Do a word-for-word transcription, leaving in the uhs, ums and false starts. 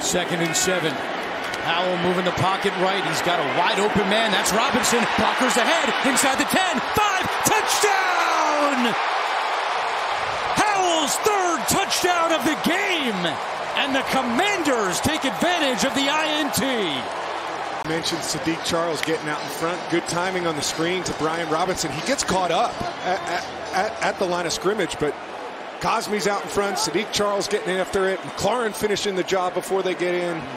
Second and seven. Howell moving the pocket right. He's got a wide open man. That's Robison. Blockers ahead. Inside the ten. Five. Touchdown! Howell's third touchdown of the game. And the Commanders take advantage of the I N T. Mentioned Sadiq Charles getting out in front. Good timing on the screen to Brian Robinson. He gets caught up at, at, at the line of scrimmage, but Cosme's out in front. Sadiq Charles getting after it. McLaurin finishing the job before they get in.